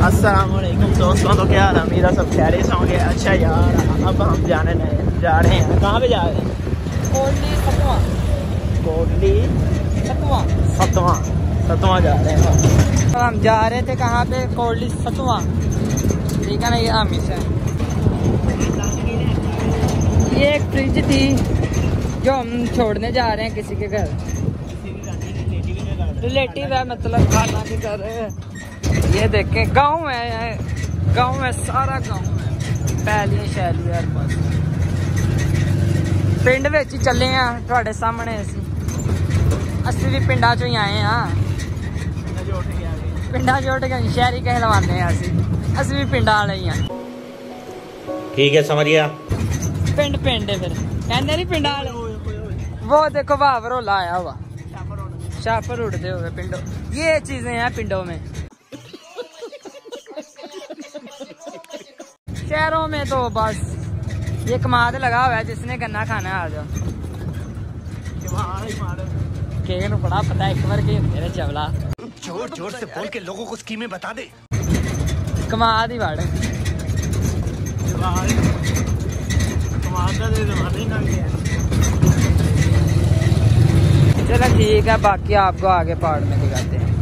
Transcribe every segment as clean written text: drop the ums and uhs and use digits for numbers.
अस्सलामुअलैकुम दोस्तों, तो क्या हाल है? मेरा सब खैरियत से होंगे। अच्छा यार, अब हम जा रहे हैं कहाँ पे जा रहे हैं? कोटली सतवां जा रहे हैं। तो हम जा रहे थे कहाँ पे? कोटली सतवां, ठीक है ना। ये आमिश है। ये एक फ्रिज थी जो हम छोड़ने जा रहे हैं किसी के घर। रिलेटिव है, मतलब खाना के घर है। ये देखें, गांव है, गांव में सारा गांव है, पैलियां शैलियां हर पास। पिंड विच ही चले हैं तुहाडे सामने। असी भी पिंडा चों ही आए हैं। पिंडा जोड़ के शहरी कहलवाने हैं असी भी पिंडा वाले ही हैं। ठीक है, समझ गया। पिंड है फिर कहते नहीं पिंडा वाले। वो देखो वाह रोला आया हुआ, शापर उड़ते हुए पिंडों। ये चीजें हैं पिंडों में। शहरों में तो बस ये कमाद लगा हुआ है, जिसने गन्ना खाना है आ जाओ। केन बड़ा पता है एक बार के मेरे चवला जोर से बोल के लोगों को स्कीमें बता दे। कमाद ही बाड़ चलो ठीक है, बाकी आपको आगे पहाड़ में दिखाते हैं।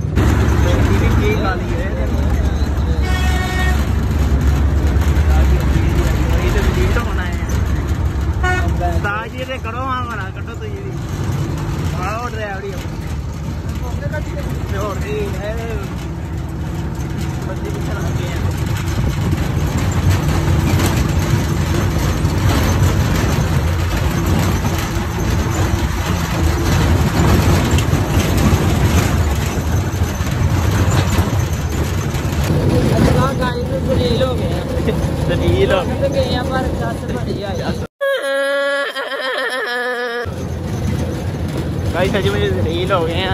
करो हमारा कटो तो ये भाई सच में रील हो गए हैं।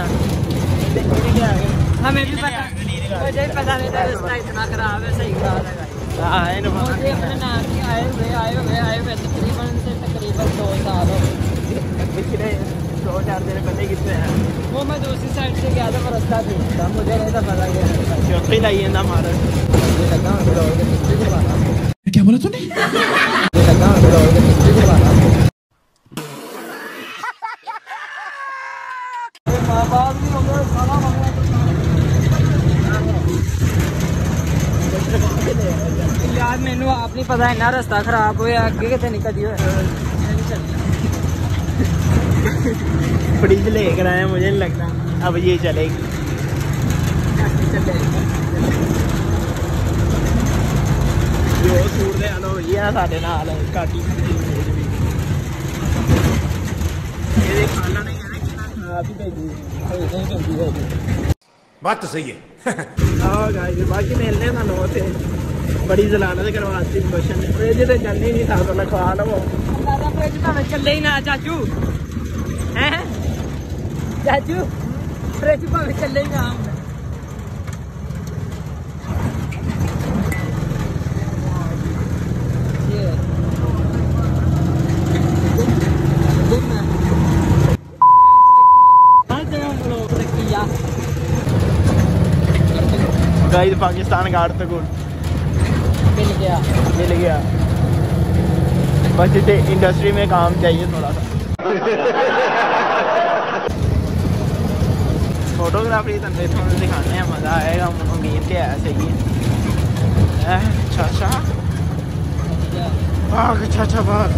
हमें भी पता, मुझे भी पता नहीं था रास्ता इतना खराब है। सही बात है। मुझे अपने नाम की आए हुए तकरीबन 2 साल हो गए। पिछले 2-4 दिन पहले कितने हैं? वो मैं दूसरी साइड से गया था, वो रास्ता ठीक था, मुझे नहीं था पता चौथी लाइए ना हमारा। क्या बोला तूने? यार मैनू आप नहीं पता इन्ना रास्ता खराब होया, अगे कितने निकल दियो। फ्रिज लेकर आया, मुझे नहीं लगता अब ये चलेगी। जो सूट दे आलो ये साडे नाल काटी ये खाना नहीं है ना, आप ही भेजी। बात तो सही है। हाँ गाइस, बाकी मिलने का नो थे बड़ी जलालत करवाती क्वेश्चन फ्रिज तो चल ही नहीं था, तो खा लो। फ्रिज भावे चले ही ना चाचू, हैं चाचू? फ्रिज भावे चले ही ना। गाइस पाकिस्तान गार्ड तक मिल गया। बस इसे इंडस्ट्री में काम चाहिए थोड़ा सा। फोटोग्राफी तो थोड़ा दिखाने हैं, मज़ा आएगा। उम्मीद के ऐसे ही अच्छा भाग अच्छा भाग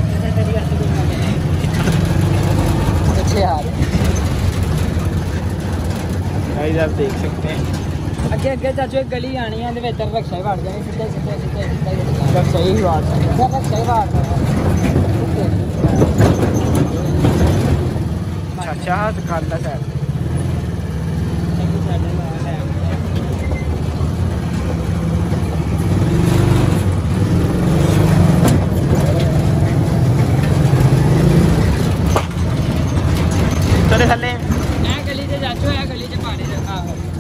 गाइस आप देख सकते हैं। अगे चाचू एक गली आनी है, रक्षा ही वाड़ जानी। सीधे रक्षा ही वाड़ अच्छा दिखाता सर। थले गली से चाचू है, गली से पानी रखा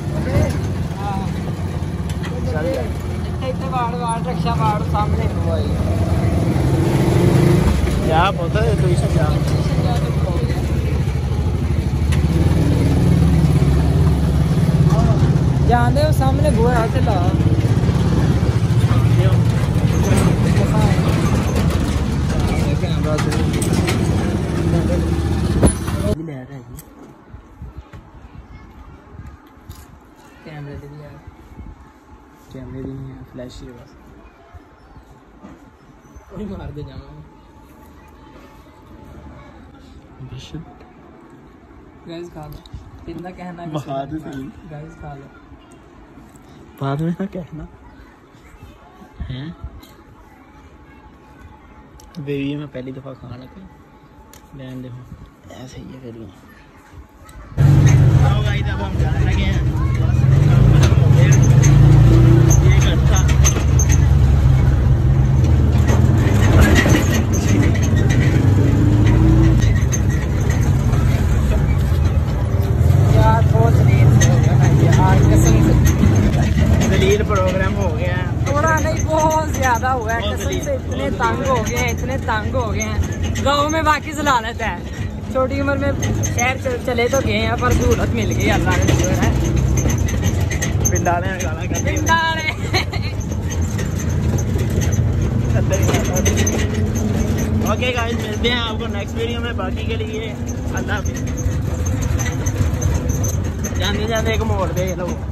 वाड़ रक्षा वाड़ सामने क्या बोलता है तो जानते हो सामने बुआ है चला कैमरे भी है, कैमरे भी नहीं है, फ्लैश ही है बस। कोई मार दे जाऊँ गाइस खा लो, इतना कहना गाइस खा लो, बाद में ना कहना हैं। बेबी मैं पहली दफ़ा खाना लगा, ध्यान देखो ऐसे ही है फिर भी। आओ गाइस अब हम जाने लगे हैं, ये करता यार बहुत लेट हो गया भाई यार, कसम से दलील प्रोग्राम हो गया है। थोड़ा नहीं बहुत ज्यादा हुआ है कसम से, इतने तंग हो गए हैं, इतने तंग हो गए हैं। गाँव में बाकी जलालत है, छोटी उम्र में शहर चले तो गए हैं पर सहूलत मिल गई अल्लाह ने जो है। पिंडाले में गाना करते हैं। पिंडाले ओके गाइस, मिलते हैं आपको नेक्स्ट वीडियो में। बाकी के लिए अल्लाह हाफिज़। जाने जाने एक मोड़ दे लोग।